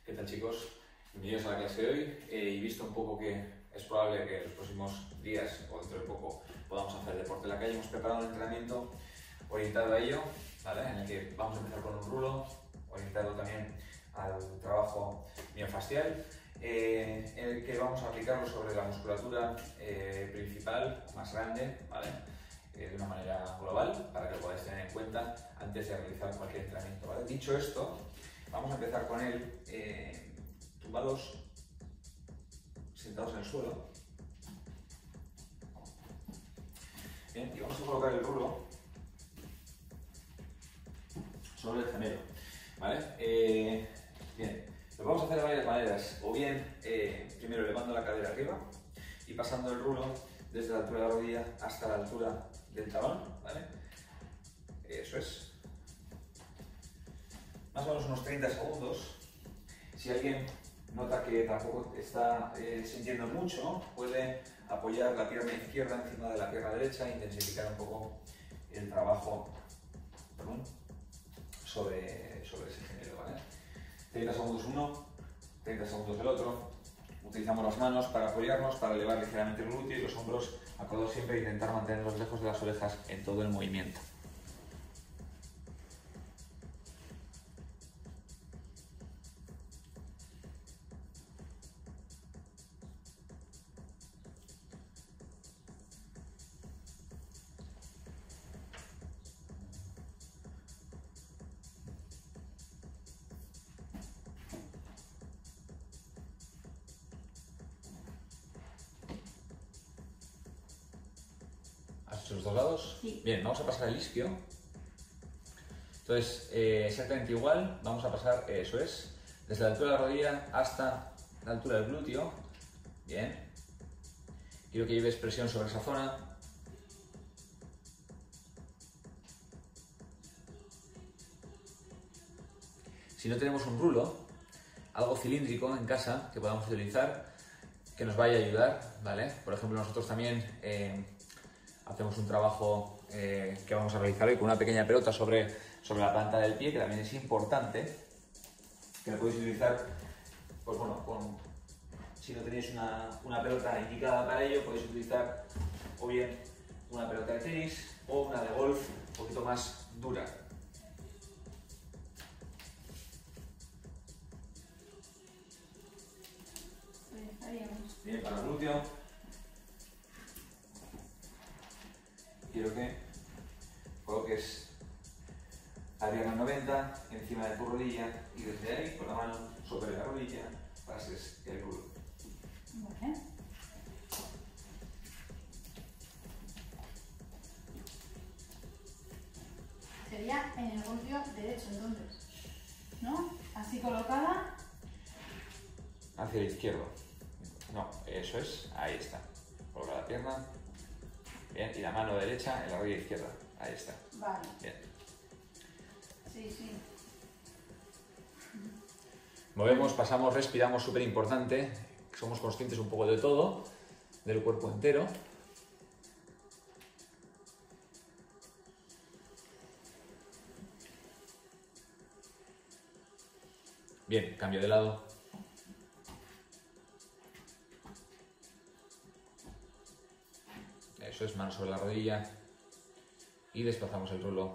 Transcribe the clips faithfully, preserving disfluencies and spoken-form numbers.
¿Qué tal, chicos? Bienvenidos a la clase de hoy. Eh, y visto un poco que es probable que en los próximos días o dentro de poco podamos hacer deporte en la calle, hemos preparado un entrenamiento orientado a ello, ¿vale? En el que vamos a empezar con un rulo, orientado también al trabajo miofascial, eh, en el que vamos a aplicarlo sobre la musculatura eh, principal, más grande, ¿vale? Eh, de una manera global, para que lo podáis tener en cuenta antes de realizar cualquier entrenamiento, ¿vale? Dicho esto, vamos a empezar con él eh, tumbados, sentados en el suelo. Bien, y vamos a colocar el rulo sobre el gemelo, ¿vale? Eh, bien, lo vamos a hacer de varias maneras, o bien eh, primero elevando la cadera arriba y pasando el rulo desde la altura de la rodilla hasta la altura del talón, ¿vale? Eso es. Más o menos unos treinta segundos. Si alguien nota que tampoco está eh, sintiendo mucho, puede apoyar la pierna izquierda encima de la pierna derecha e intensificar un poco el trabajo, perdón, sobre, sobre ese gemelo, ¿vale? treinta segundos uno, treinta segundos el otro. Utilizamos las manos para apoyarnos, para elevar ligeramente el glúteo y los hombros acordados siempre e intentar mantenerlos lejos de las orejas en todo el movimiento. ¿Has hecho los dos lados? Sí. Bien, vamos a pasar al isquio. Entonces, eh, exactamente igual, vamos a pasar, eh, eso es, desde la altura de la rodilla hasta la altura del glúteo. Bien. Quiero que lleves presión sobre esa zona. Si no tenemos un rulo, algo cilíndrico en casa que podamos utilizar, que nos vaya a ayudar, ¿vale? Por ejemplo, nosotros también eh, hacemos un trabajo eh, que vamos a realizar hoy con una pequeña pelota sobre, sobre la planta del pie, que también es importante, que lo podéis utilizar, pues bueno, con, si no tenéis una, una pelota indicada para ello, podéis utilizar o bien una pelota de tenis o una de golf un poquito más dura. Bien, para el glúteo. Quiero que coloques la pierna noventa encima de tu rodilla y desde ahí, con la mano sobre la rodilla, pases el rulo. Vale. Sería en el glúteo derecho, entonces, ¿no? Así colocada. Hacia el izquierdo. No, eso es, ahí está. Coloca la pierna. Bien, y la mano derecha en la rodilla izquierda. Ahí está. Vale. Bien. Sí, sí. Movemos, pasamos, respiramos, súper importante. Somos conscientes un poco de todo, del cuerpo entero. Bien, cambio de lado. Eso es, mano sobre la rodilla. Y desplazamos el rulo.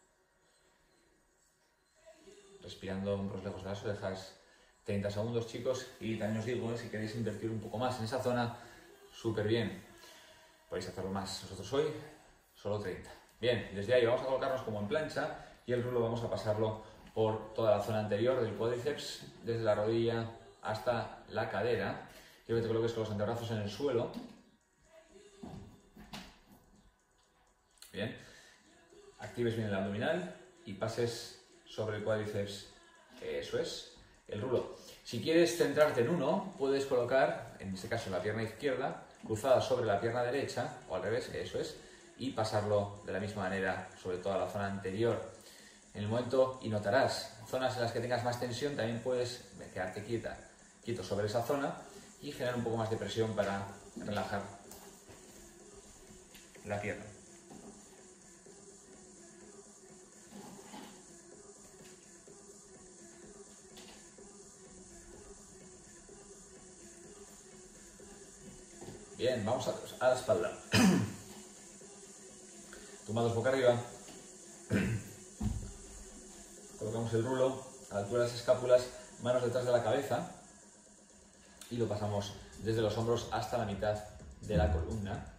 Respirando, hombros lejos de las orejas. treinta segundos, chicos. Y también os digo, si queréis invertir un poco más en esa zona, súper bien. Podéis hacerlo más. Nosotros hoy, solo treinta. Bien, desde ahí vamos a colocarnos como en plancha y el rulo vamos a pasarlo por toda la zona anterior del cuádriceps, desde la rodilla hasta la cadera. Quiero que te coloques con los antebrazos en el suelo. Bien. Actives bien el abdominal y pases sobre el cuádriceps. Eso es, el rulo. Si quieres centrarte en uno, puedes colocar, en este caso, la pierna izquierda cruzada sobre la pierna derecha, o al revés, eso es, y pasarlo de la misma manera sobre toda la zona anterior. En el momento, y notarás, zonas en las que tengas más tensión, también puedes quedarte quieta, quieto sobre esa zona y generar un poco más de presión para relajar la pierna. Bien, vamos a, a la espalda. Tumbados boca arriba. Colocamos el rulo a la altura de las escápulas, manos detrás de la cabeza y lo pasamos desde los hombros hasta la mitad de la columna.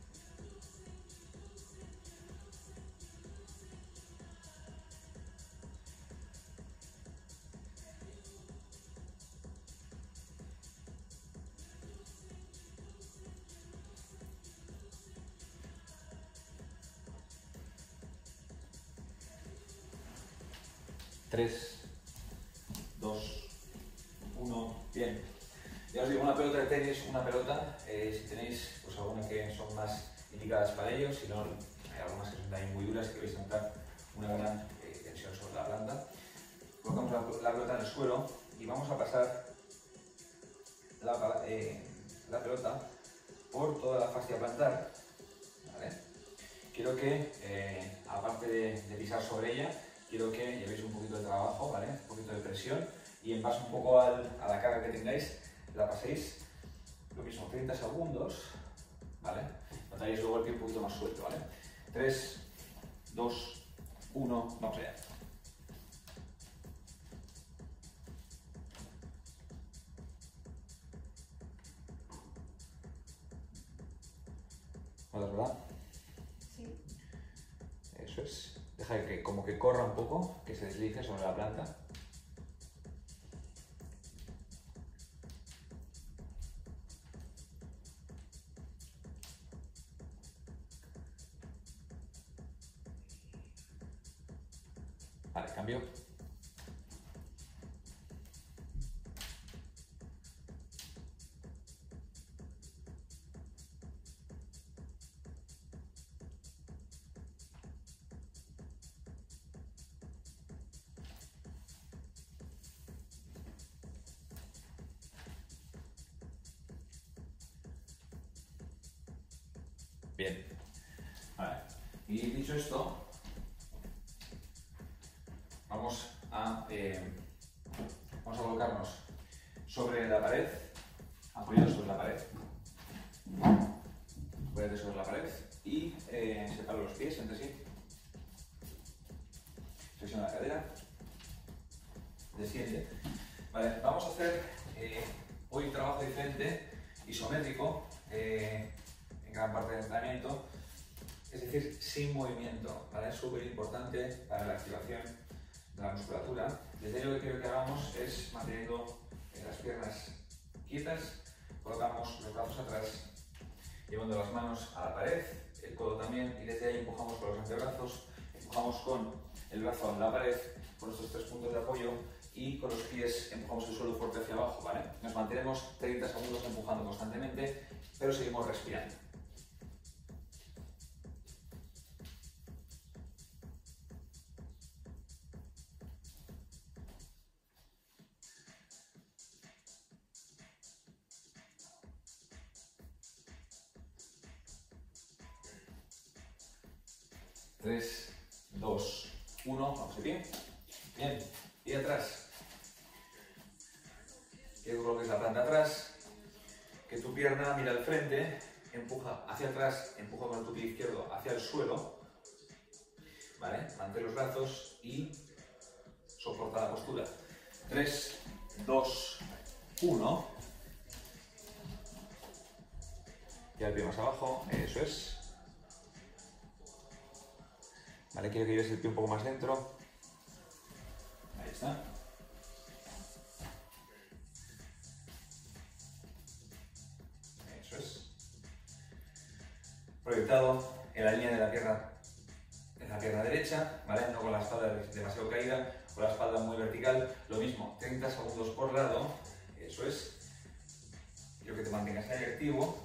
tres, dos, uno, bien. Ya os digo, una pelota de tenis, una pelota, eh, si tenéis pues, alguna que son más indicadas para ello, si no, hay algunas que son también muy duras que vais a notar una gran eh, tensión sobre la planta. Colocamos la, la pelota en el suelo y vamos a pasar la, eh, la pelota por toda la fascia plantar. ¿Vale? Quiero que, eh, aparte de, de pisar sobre ella, quiero que llevéis un poquito de trabajo, ¿vale? Un poquito de presión y en base un poco al, a la carga que tengáis, la paséis lo mismo, treinta segundos, ¿vale? Notaréis luego el pie un poquito más suelto, ¿vale? tres, dos, uno, vamos allá. ¿Vale, verdad? Sí. Eso es. Deja que como que corra un poco, que se deslice sobre la planta. Vale, cambio. Bien. Vale. Y dicho esto, vamos a, eh, vamos a colocarnos sobre la pared, apoyados sobre la pared. Apóyate sobre la pared y eh, separa los pies entre sí. Flexiona la cadera. Desciende. Vale, vamos a hacer eh, hoy un trabajo diferente, isométrico, eh, en gran parte del entrenamiento, es decir, sin movimiento, ¿vale? Es súper importante para la activación de la musculatura. Desde ello lo que quiero que hagamos es manteniendo eh, las piernas quietas, colocamos los brazos atrás, llevando las manos a la pared, el codo también, y desde ahí empujamos con los antebrazos, empujamos con el brazo a la pared, con estos tres puntos de apoyo, y con los pies empujamos el suelo fuerte hacia abajo, ¿vale? Nos mantenemos treinta segundos empujando constantemente, pero seguimos respirando. tres, dos, uno, vamos de pie. Bien, y atrás. Quiero que coloques la planta atrás, que tu pierna mira al frente, empuja hacia atrás, empuja con tu pie izquierdo hacia el suelo, ¿vale? Mantén los brazos y soporta la postura. tres, dos, uno. Ya el pie más abajo, eso es. Vale, quiero que lleves el pie un poco más dentro. Ahí está. Eso es. Proyectado en la línea de la pierna, en la pierna derecha, ¿vale? No con la espalda demasiado caída, con la espalda muy vertical. Lo mismo, treinta segundos por lado. Eso es. Quiero que te mantengas ahí activo.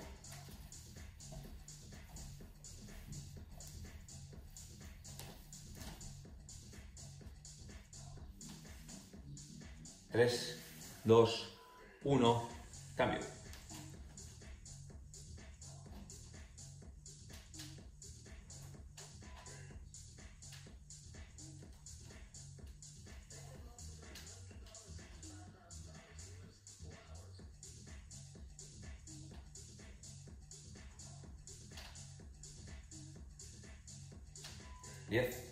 tres, dos, uno, cambio. diez,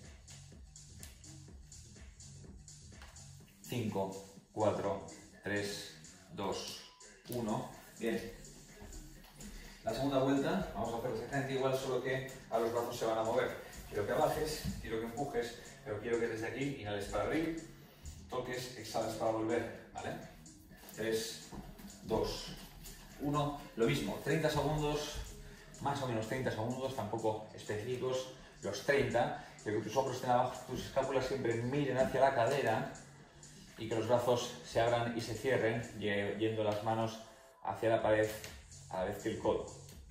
cinco, cuatro, tres, dos, uno. Bien. La segunda vuelta vamos a hacer exactamente igual, solo que a los brazos se van a mover. Quiero que bajes, quiero que empujes, pero quiero que desde aquí inhales para arriba, toques, exhalas para volver, ¿vale? tres, dos, uno. Lo mismo, treinta segundos, más o menos treinta segundos, tampoco específicos, los treinta. Quiero que tus hombros estén abajo, tus escápulas siempre miren hacia la cadera y que los brazos se abran y se cierren, yendo las manos hacia la pared a la vez que el codo.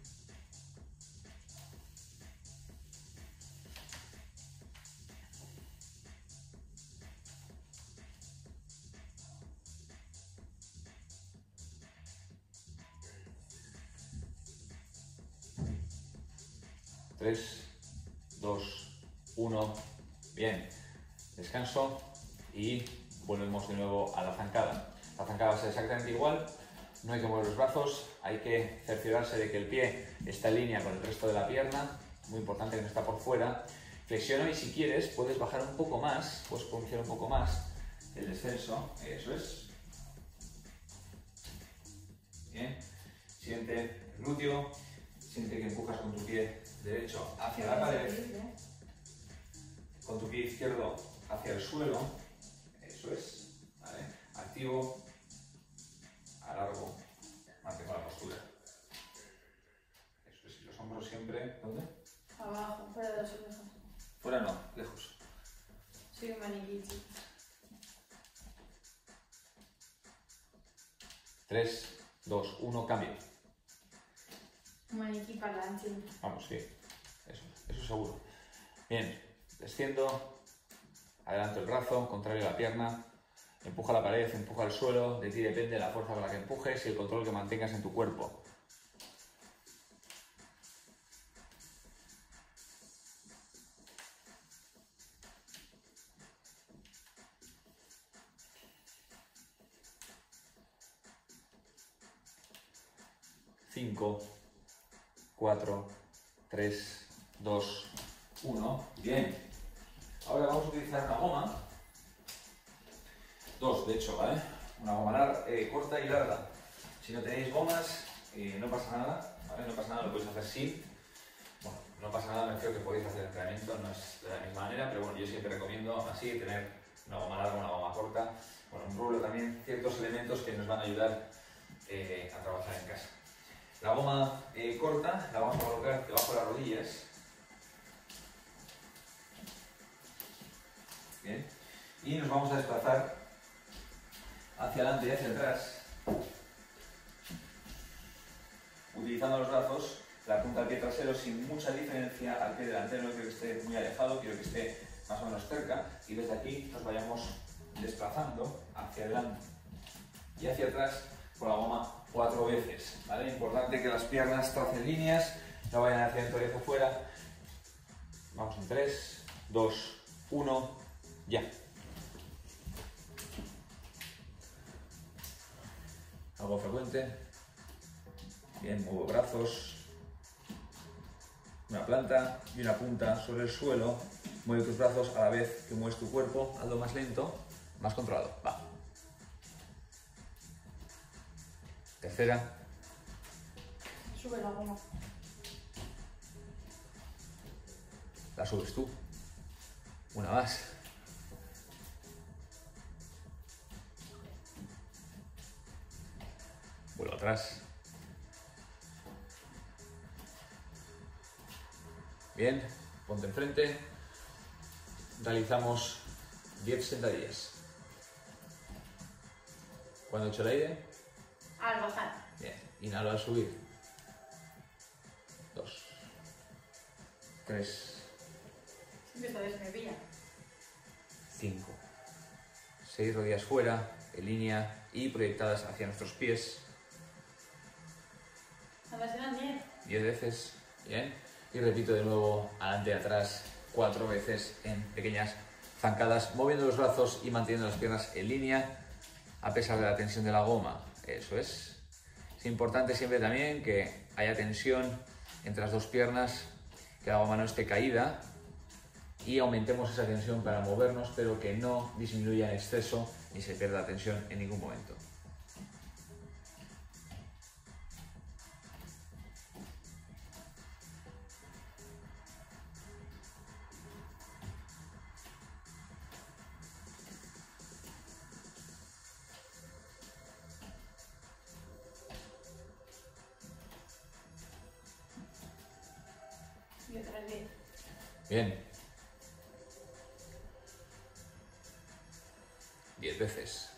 tres, dos, uno. Bien. Descanso y volvemos de nuevo a la zancada. La zancada va a ser exactamente igual. No hay que mover los brazos, hay que cerciorarse de que el pie está en línea con el resto de la pierna, muy importante que no está por fuera. Flexiona y si quieres puedes bajar un poco más, puedes pronunciar un poco más el descenso, eso es. Bien, siente el glúteo, siente que empujas con tu pie derecho hacia la pared, con tu pie izquierdo hacia el suelo, eso es, ¿vale? Activo. Alargo, mantengo la postura. Eso es, y los hombros siempre, ¿dónde? Abajo, fuera de las orejas. Fuera no, lejos. Soy un maniquí, chicos. tres, dos, uno, cambio. Un maniquí para adelante. Vamos, sí. Eso, eso seguro. Bien, desciendo, adelanto el brazo, contrario la pierna. Empuja la pared, empuja el suelo, de ti depende la fuerza con la que empujes y el control que mantengas en tu cuerpo. cinco, cuatro, tres, dos, uno. Bien. Ahora vamos a utilizar una goma. Dos, de hecho, ¿vale? Una goma larga, eh, corta y larga. Si no tenéis gomas, eh, no pasa nada, ¿vale? No pasa nada, lo podéis hacer sin. Bueno, no pasa nada, me refiero que podéis hacer entrenamiento, no es de la misma manera, pero bueno, yo siempre recomiendo así, tener una goma larga, una goma corta. Bueno, un rulo también, ciertos elementos que nos van a ayudar eh, a trabajar en casa. La goma eh, corta la vamos a colocar debajo de las rodillas. Bien. Y nos vamos a desplazar hacia adelante y hacia atrás, utilizando los brazos, la punta del pie trasero sin mucha diferencia al pie delantero. No quiero que esté muy alejado, quiero que esté más o menos cerca, y desde aquí nos vayamos desplazando hacia adelante y hacia atrás con la goma cuatro veces, ¿vale? Importante que las piernas tracen líneas, no vayan hacia dentro y hacia afuera. Vamos en tres, dos, uno, ya. Algo frecuente. Bien, muevo brazos. Una planta y una punta sobre el suelo. Mueve tus brazos a la vez que mueves tu cuerpo. Hazlo más lento, más controlado. Va. Tercera. Sube la goma. La subes tú. Una más. Vuelvo atrás. Bien, ponte enfrente. Realizamos diez sentadillas. Cuando echo el aire. Al bajar. Bien, inhalo al subir. Dos. Tres. Siempre sabes, me pilla. Cinco. Seis rodillas fuera, en línea y proyectadas hacia nuestros pies. Ahora serán diez. Diez veces. Bien. Y repito de nuevo, adelante y atrás, cuatro veces en pequeñas zancadas, moviendo los brazos y manteniendo las piernas en línea a pesar de la tensión de la goma. Eso es. Es importante siempre también que haya tensión entre las dos piernas, que la goma no esté caída y aumentemos esa tensión para movernos, pero que no disminuya en exceso ni se pierda la tensión en ningún momento. Y otras diez. Bien. diez veces.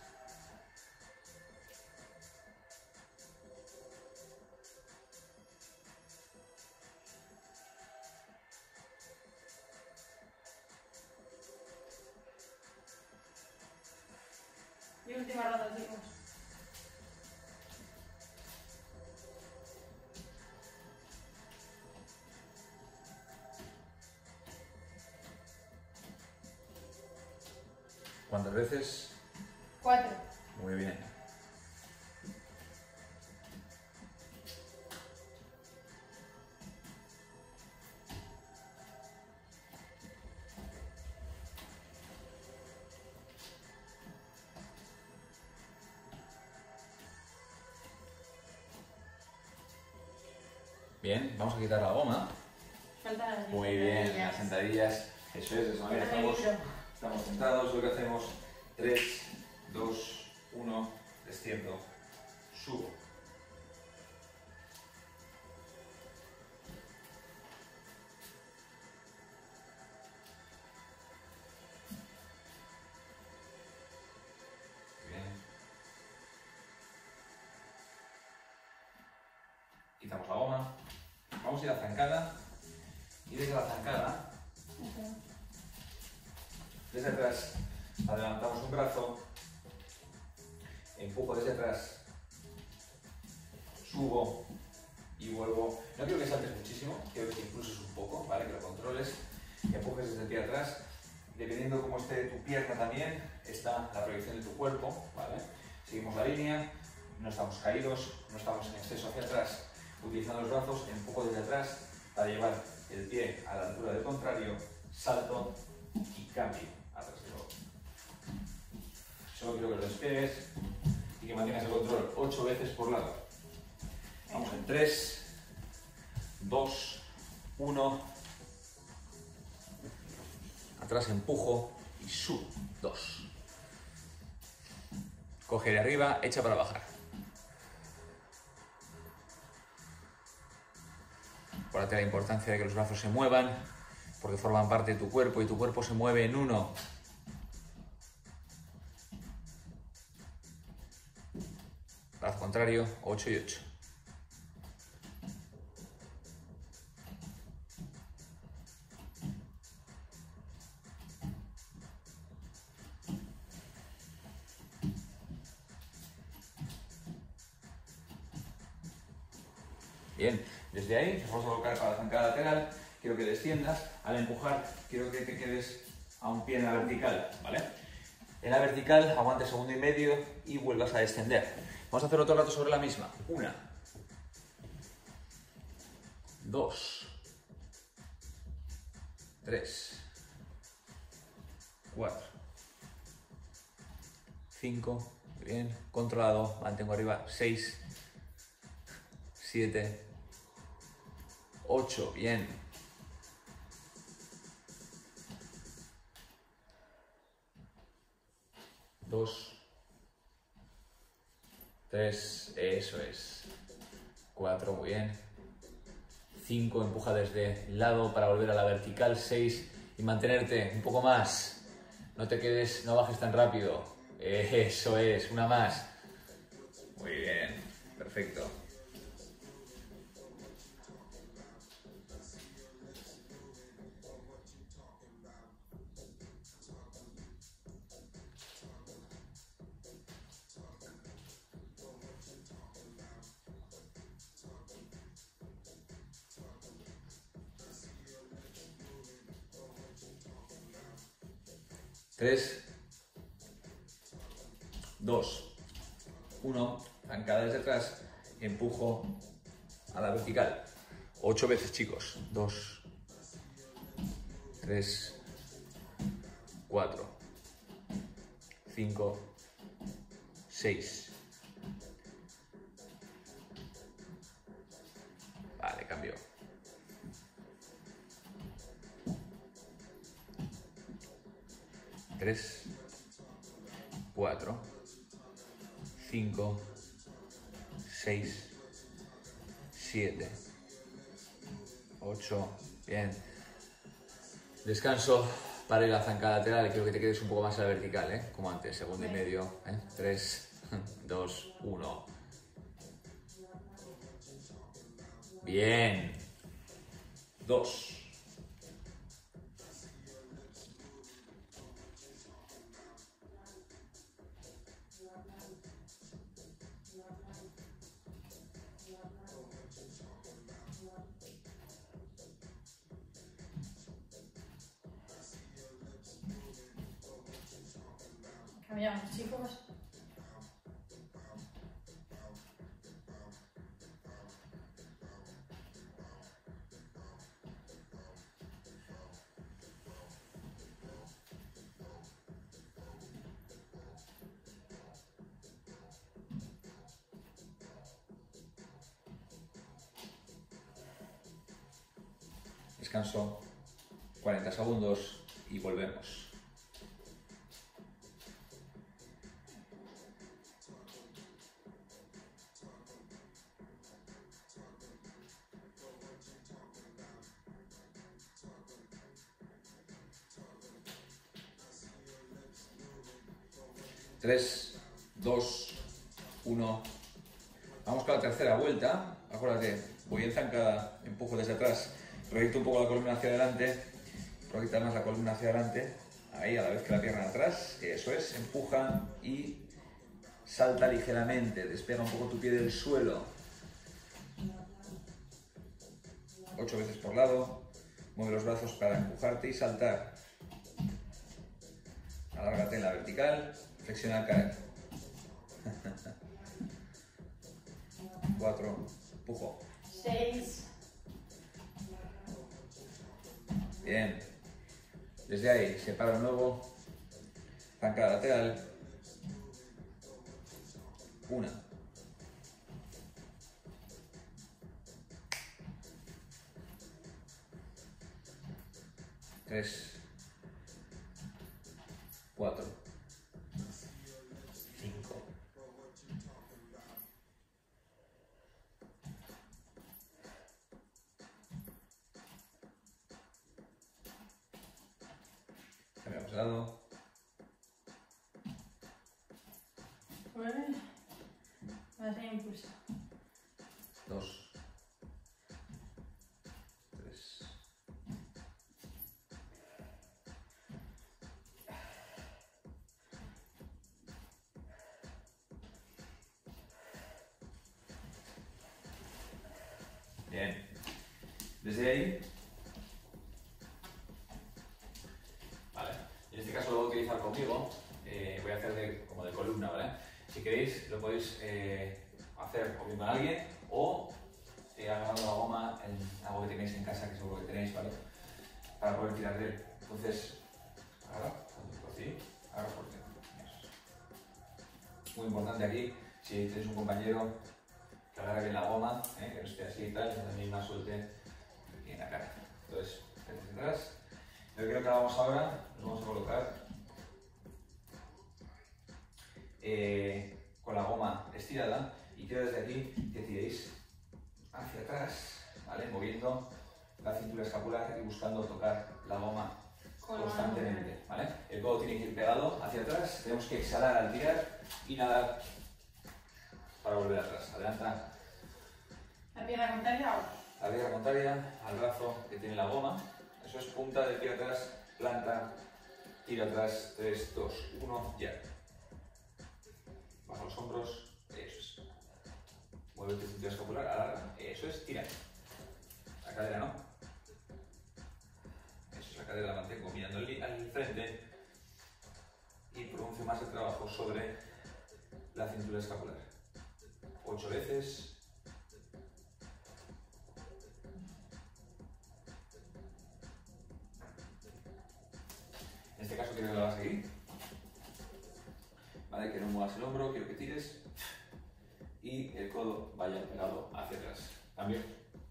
Y última ronda, chicos. ¿Cuántas veces? Cuatro. Muy bien. Bien, vamos a quitar la goma. Faltan las Muy bien, las sentadillas. Eso es, de esa manera estamos, estamos sentados. Lo que hacemos, tres, dos, uno, desciendo, subo. Bien. Quitamos la goma. Vamos a ir a la zancada. Y desde la zancada, desde atrás, adelantamos un brazo, empujo desde atrás, subo y vuelvo. No quiero que saltes muchísimo, quiero que impulses un poco, ¿vale? Que lo controles, que empujes desde el pie atrás. Dependiendo cómo esté tu pierna también, está la proyección de tu cuerpo, ¿vale? Seguimos la línea, no estamos caídos, no estamos en exceso hacia atrás. Utilizando los brazos, empujo desde atrás para llevar el pie a la altura del contrario, salto y cambio atrás de nuevo. Solo quiero que lo despegues y que mantengas el control ocho veces por lado. Vamos en tres, dos, uno. Atrás empujo y subo. dos. Coge de arriba, echa para bajar. Acuérdate la importancia de que los brazos se muevan, porque forman parte de tu cuerpo y tu cuerpo se mueve en uno. Brazo contrario, ocho y ocho. Bien, desde ahí nos vamos a colocar para la zancada lateral. Quiero que desciendas. Al empujar, quiero que te quedes a un pie en la vertical, ¿vale? En la vertical, aguante segundo y medio y vuelvas a descender. Vamos a hacer otro rato sobre la misma. Una. Dos. Tres. Cuatro. Cinco. Muy bien. Controlado. Mantengo arriba. Seis. Siete. Ocho. Bien. Dos. Tres. Eso es. Cuatro. Muy bien. Cinco. Empuja desde el lado para volver a la vertical. Seis. Y mantenerte un poco más. No te quedes, no bajes tan rápido. Eso es. Una más. Muy bien. Perfecto. Tres, dos, uno, zancada desde atrás, empujo a la vertical. Ocho veces, chicos. Dos, tres, cuatro, cinco, seis. Vale, cambio. tres, cuatro, cinco, seis, siete, ocho. Bien. Descanso para ir a la zancada lateral y quiero que te quedes un poco más a la vertical, ¿eh? Como antes, segundo y medio. ¿eh? tres, dos, uno. Bien. dos. Cambiamos, chicos. Descanso cuarenta segundos y volvemos. tres, dos, uno. Vamos con la tercera vuelta. Acuérdate, voy en zancada, empujo desde atrás, proyecto un poco la columna hacia adelante, proyecta más la columna hacia adelante, ahí a la vez que la pierna atrás, eso es, empuja y salta ligeramente, despega un poco tu pie del suelo. Ocho veces por lado, mueve los brazos para empujarte y saltar. Alárgate en la vertical, flexiona al caer. Cuatro, empujo. Seis. Bien. Desde ahí, separo de nuevo. Zancada lateral. Una. Tres. Cuatro. Cinco. Cambiamos de lado. Nueve. Vas a impulso. Dos. Tres. Bien. Desde ahí. Vale. En este caso lo voy a utilizar conmigo. Eh, voy a hacer de, como de columna, ¿vale? Si queréis, lo podéis eh, hacer o bien con alguien o eh, agarrando la goma en algo que tenéis en casa, que seguro que tenéis, ¿vale? Para poder tirar de él. Entonces, agarra, así, agarra fuerte. Muy importante aquí, si tenéis un compañero que agarre bien la goma, ¿eh? Que no esté así y tal, que también más suelte aquí en la cara. Entonces, desde atrás. Lo que creo que hagamos ahora, nos vamos a colocar eh, con la goma estirada y quiero desde aquí que tiréis hacia atrás, ¿vale? Moviendo la cintura escapular y buscando tocar la goma constantemente, ¿vale? El codo tiene que ir pegado hacia atrás, tenemos que exhalar al tirar y nadar para volver atrás. Adelanta La pierna contraria ahora. la pierna contraria al brazo que tiene la goma. Eso es punta de pie atrás, planta, tira atrás, tres, dos, uno, ya. Baja los hombros, eso es. Mueve tu cintura escapular, alarga, eso es, tira. La cadera no. Eso es, la cadera la mantengo mirando al frente y pronuncio más el trabajo sobre la cintura escapular. Ocho veces. En este caso quiero que lo hagas aquí. Vale, que no muevas el hombro, quiero que tires y el codo vaya pegado hacia atrás. Cambio.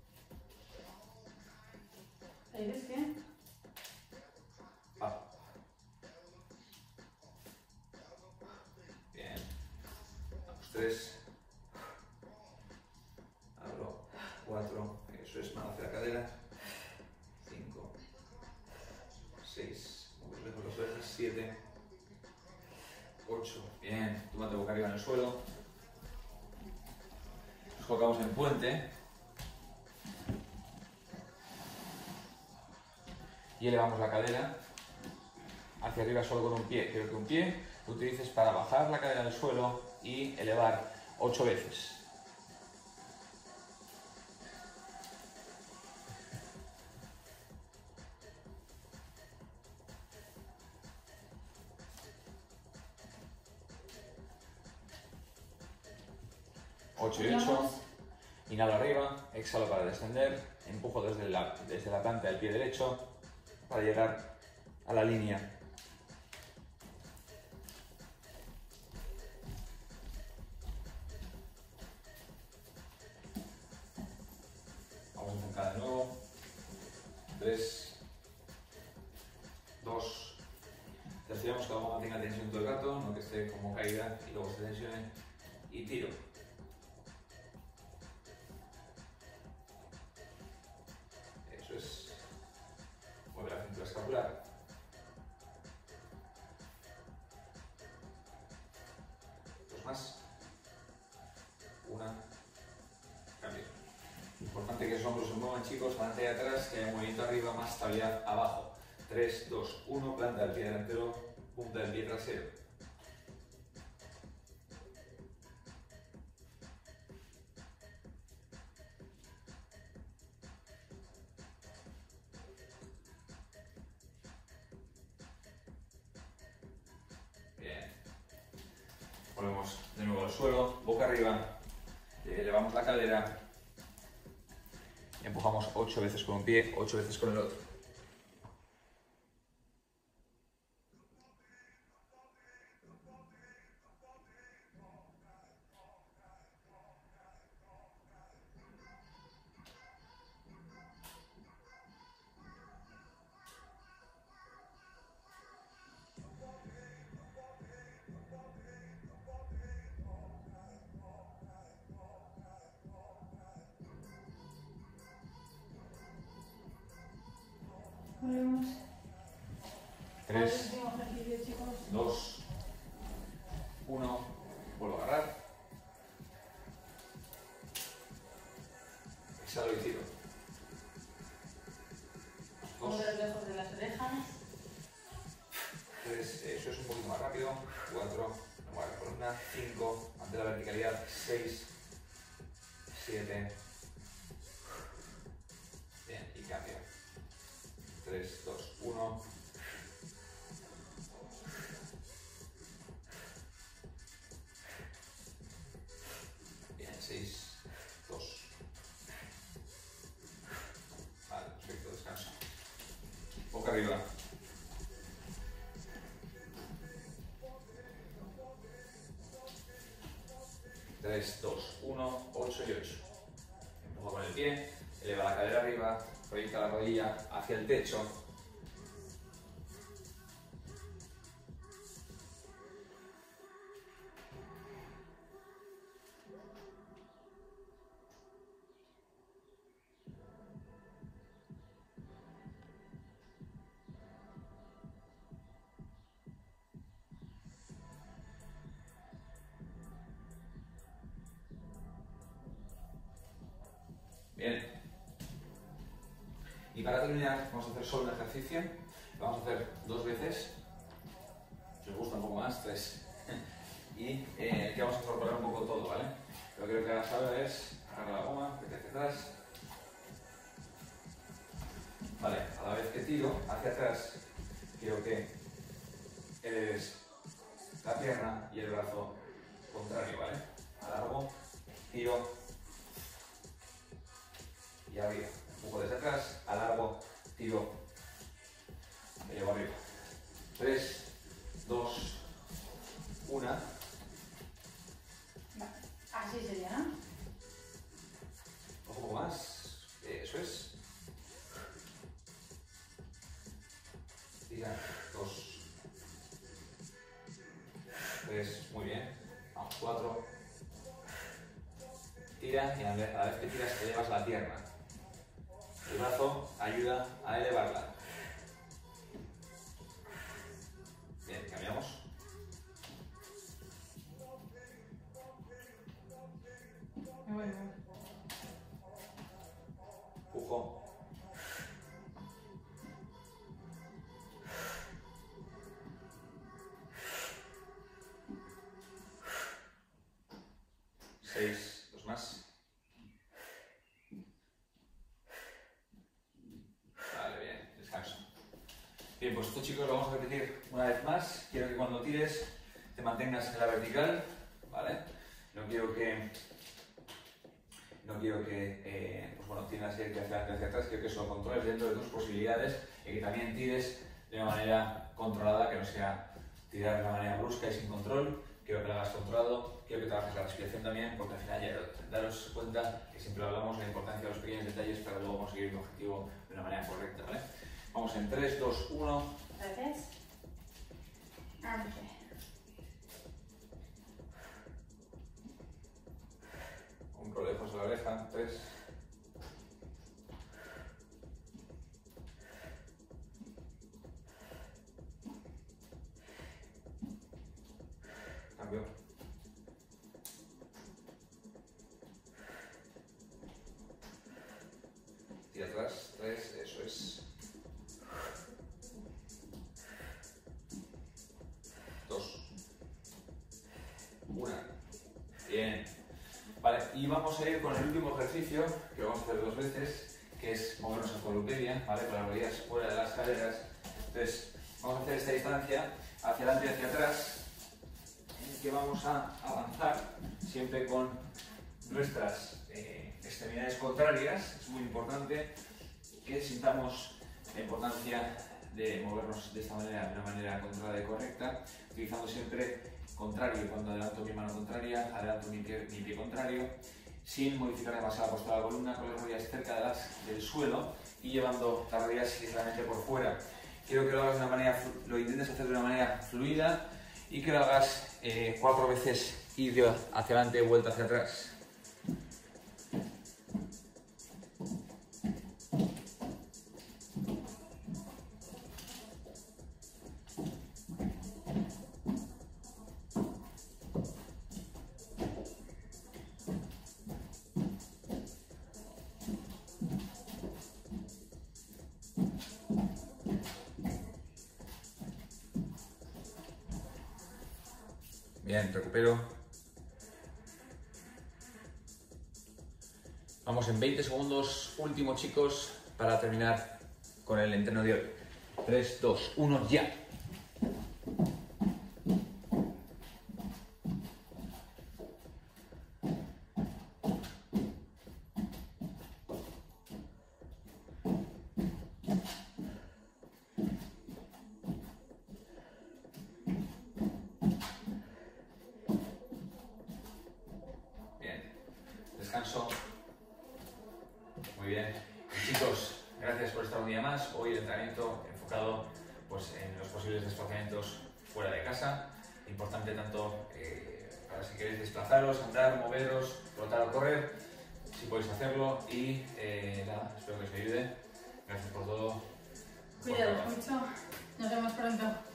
¿Ahí ves bien? Ah. Bien. Vamos, tres. Abro, cuatro. Eso es, mano hacia la cadera. Cinco. Seis. Muy lejos los orejas. Siete. Ocho. Bien. Tómate boca arriba en el suelo. Nos colocamos en puente. Y elevamos la cadera hacia arriba solo con un pie. Quiero que un pie lo utilices para bajar la cadera del suelo y elevar ocho veces. ocho y ocho. Inhalo arriba, exhalo para descender, empujo desde la, desde la planta del pie derecho para llegar a la línea. Vamos a enfocar de nuevo. tres, dos. Tensionamos que vamos a mantener tensión todo el rato, no que esté como caída y luego se tensione. Y tiro. Eso es. Mueve la cintura escapular. Dos más. Una. Cambio. Importante que esos hombros se muevan, chicos, adelante y atrás, que haya movimiento arriba, más estabilidad abajo. tres, dos, uno, planta del pie delantero, punta del pie trasero. Bien. Volvemos de nuevo al suelo, boca arriba, elevamos la cadera, empujamos ocho veces con un pie, ocho veces con el otro. Volvemos. tres, Último ejercicio, chicos. dos, uno, vuelvo a agarrar. Exhalo y tiro. dos, Hombros lejos de las orejas. tres, eso es un poquito más rápido. cuatro, no mueve la columna. cinco, mantén la verticalidad. seis, siete. Bien, y cambio. tres, dos, uno. Bien, seis, dos. Vale, perfecto, descanso. Boca arriba. tres, dos, uno, ocho y ocho. Empujo con el pie, eleva la cadera arriba, proyecta la rodilla hacia el techo. Bien. Y para terminar, vamos a hacer solo un ejercicio. Lo vamos a hacer dos veces. Si os gusta un poco más, tres. Y eh, aquí vamos a incorporar un poco todo, ¿vale? Lo que quiero que hagas ahora es agarrar la goma, vete hacia atrás. Vale, a la vez que tiro hacia atrás, quiero que eleves la pierna y el brazo contrario, ¿vale? Alargo, tiro y arriba. Empujo desde atrás, alargo, tiro, me llevo arriba. tres, tira y a la vez que tiras elevas la pierna. El brazo ayuda a elevarla. Bien, cambiamos. Me voy, me voy. Empujo. Seis, dos más. Vale, bien, descanso. Bien, pues esto, chicos, lo vamos a repetir una vez más. Quiero que cuando tires te mantengas en la vertical, ¿vale? No quiero que no quiero que eh, pues bueno, tiendas a irte hacia adelante, hacia atrás. Quiero que eso lo controles dentro de tus posibilidades y que también tires de una manera controlada, que no sea tirar de una manera brusca y sin control. Quiero que lo hagas controlado. Quiero que trabajes la respiración también, porque al final ya daros cuenta que siempre hablamos de la importancia de los pequeños detalles para luego conseguir un objetivo de una manera correcta, ¿vale? Vamos en tres, dos, uno. Gracias. Adelante. Un poco lejos a la oreja. tres. Cambio. Tira atrás. tres. Eso es. dos. uno. Bien. Vale, y vamos a ir con el último ejercicio, que lo vamos a hacer dos veces, que es movernos en colupedia, ¿vale? Con las rodillas fuera de las caderas. Entonces, vamos a hacer esta distancia hacia adelante y hacia atrás, en el que vamos a avanzar siempre con nuestras eh, extremidades contrarias. Es muy importante que sintamos la importancia de movernos de esta manera, de una manera controlada y correcta, utilizando siempre contrario. Cuando adelanto mi mano contraria, adelanto mi pie, mi pie contrario, sin modificar demasiado la postura de la columna, con las rodillas cerca de las, del suelo y llevando las rodillas ligeramente por fuera. Quiero que lo hagas de una manera, lo intentes hacer de una manera fluida y que lo hagas eh, cuatro veces, ir hacia adelante, vuelta hacia atrás. Bien, recupero. Vamos en veinte segundos, último, chicos, para terminar con el entreno de hoy. tres, dos, uno, ya. Descanso. Muy bien. Chicos, gracias por estar un día más. Hoy el entrenamiento enfocado pues, en los posibles desplazamientos fuera de casa. Importante tanto eh, para si queréis desplazaros, andar, moveros, trotar o correr, si podéis hacerlo. Y eh, nada, espero que os ayude. Gracias por todo. Cuidados mucho. Nos vemos pronto.